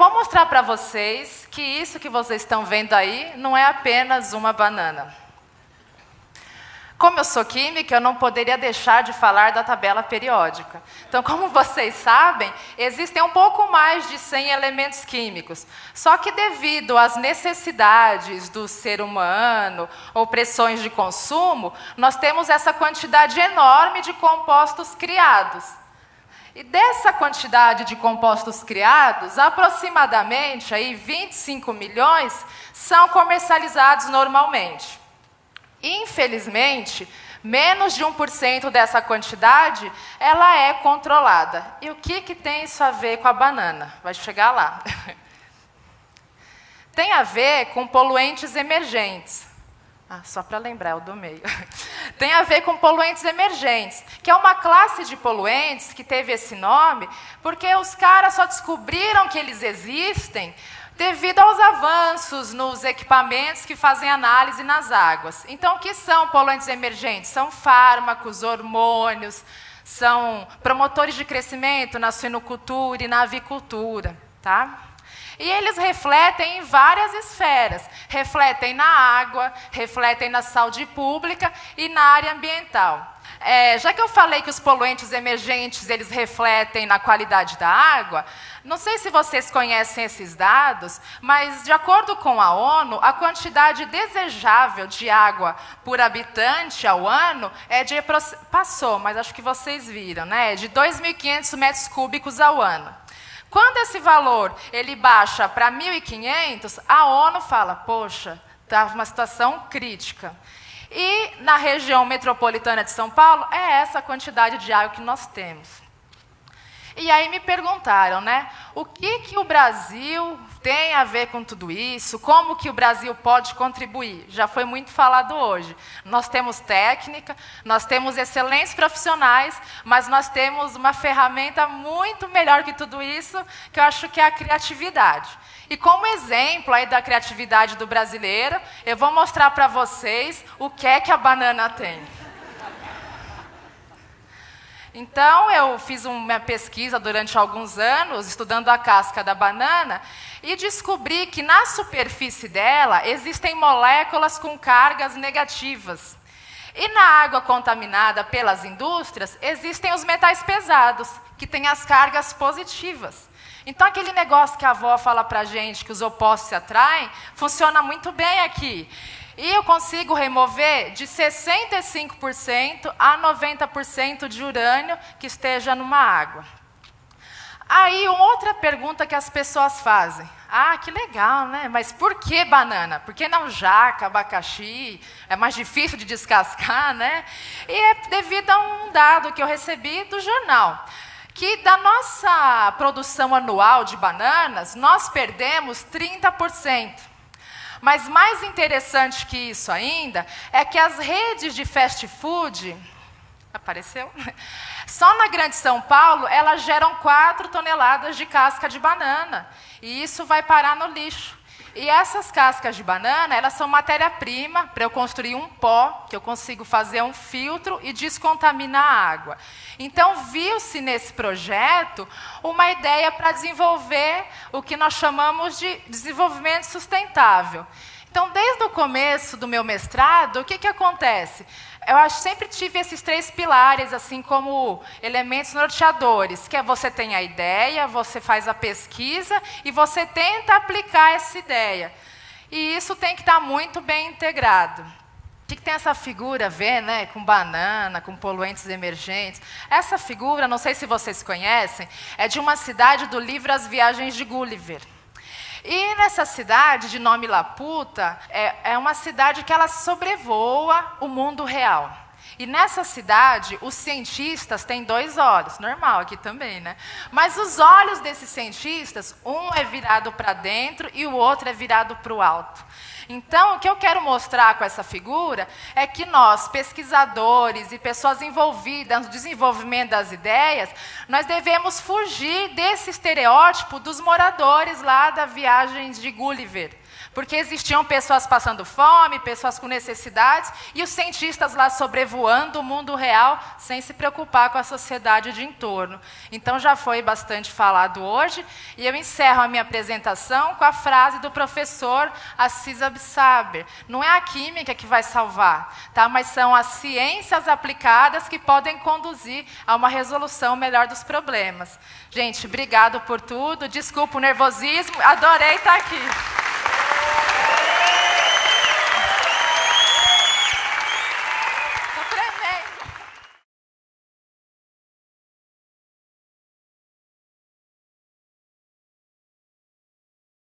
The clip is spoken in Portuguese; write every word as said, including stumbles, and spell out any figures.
vou mostrar para vocês que isso que vocês estão vendo aí não é apenas uma banana. Como eu sou química, eu não poderia deixar de falar da tabela periódica. Então, como vocês sabem, existem um pouco mais de cem elementos químicos. Só que devido às necessidades do ser humano ou pressões de consumo, nós temos essa quantidade enorme de compostos criados. E dessa quantidade de compostos criados, aproximadamente aí, vinte e cinco milhões são comercializados normalmente. Infelizmente, menos de um por cento dessa quantidade, ela é controlada. E o que, que tem isso a ver com a banana? Vai chegar lá. Tem a ver com poluentes emergentes. Ah, só para lembrar, o do meio. Tem a ver com poluentes emergentes, que é uma classe de poluentes que teve esse nome porque os caras só descobriram que eles existem devido aos avanços nos equipamentos que fazem análise nas águas. Então, o que são poluentes emergentes? São fármacos, hormônios, são promotores de crescimento na suinocultura e na avicultura, tá? E eles refletem em várias esferas. Refletem na água, refletem na saúde pública e na área ambiental. É, já que eu falei que os poluentes emergentes eles refletem na qualidade da água, não sei se vocês conhecem esses dados, mas, de acordo com a ONU, a quantidade desejável de água por habitante ao ano é de, passou, mas acho que vocês viram, né? É de dois mil e quinhentos metros cúbicos ao ano. Quando esse valor ele baixa para mil e quinhentos, a ONU fala, poxa, está uma situação crítica. E na região metropolitana de São Paulo, é essa a quantidade de água que nós temos. E aí me perguntaram, né, o que, que o Brasil tem a ver com tudo isso? Como que o Brasil pode contribuir? Já foi muito falado hoje. Nós temos técnica, nós temos excelentes profissionais, mas nós temos uma ferramenta muito melhor que tudo isso, que eu acho que é a criatividade. E como exemplo aí da criatividade do brasileiro, eu vou mostrar para vocês o que é que a banana tem. Então, eu fiz uma pesquisa durante alguns anos, estudando a casca da banana, e descobri que na superfície dela existem moléculas com cargas negativas. E na água contaminada pelas indústrias, existem os metais pesados, que têm as cargas positivas. Então, aquele negócio que a avó fala para a gente, que os opostos se atraem, funciona muito bem aqui. E eu consigo remover de sessenta e cinco por cento a noventa por cento de urânio que esteja numa água. Aí, outra pergunta que as pessoas fazem. Ah, que legal, né? Mas por que banana? Por que não jaca, abacaxi? É mais difícil de descascar, né? E é devido a um dado que eu recebi do jornal, que da nossa produção anual de bananas, nós perdemos trinta por cento. Mas mais interessante que isso ainda, é que as redes de fast food, apareceu? Só na Grande São Paulo, elas geram quatro toneladas de casca de banana. E isso vai parar no lixo. E essas cascas de banana, elas são matéria-prima para eu construir um pó, que eu consigo fazer um filtro e descontaminar a água. Então, viu-se nesse projeto uma ideia para desenvolver o que nós chamamos de desenvolvimento sustentável. Então, desde o começo do meu mestrado, o que, que acontece? Eu acho, sempre tive esses três pilares, assim como elementos norteadores, que é você tem a ideia, você faz a pesquisa e você tenta aplicar essa ideia. E isso tem que estar muito bem integrado. O que, que tem essa figura a ver, né, com banana, com poluentes emergentes? Essa figura, não sei se vocês conhecem, é de uma cidade do livro As Viagens de Gulliver. E nessa cidade, de nome Laputa, é, é uma cidade que ela sobrevoa o mundo real. E nessa cidade, os cientistas têm dois olhos, normal aqui também, né? Mas os olhos desses cientistas, um é virado para dentro e o outro é virado para o alto. Então, o que eu quero mostrar com essa figura é que nós, pesquisadores e pessoas envolvidas no desenvolvimento das ideias, nós devemos fugir desse estereótipo dos moradores lá da Viagem de Gulliver, Porque existiam pessoas passando fome, pessoas com necessidades, e os cientistas lá sobrevoando o mundo real, sem se preocupar com a sociedade de entorno. Então já foi bastante falado hoje, e eu encerro a minha apresentação com a frase do professor sieved. Não é a química que vai salvar, tá? Mas são as ciências aplicadas que podem conduzir a uma resolução melhor dos problemas. Gente, obrigado por tudo, desculpa o nervosismo, adorei estar aqui.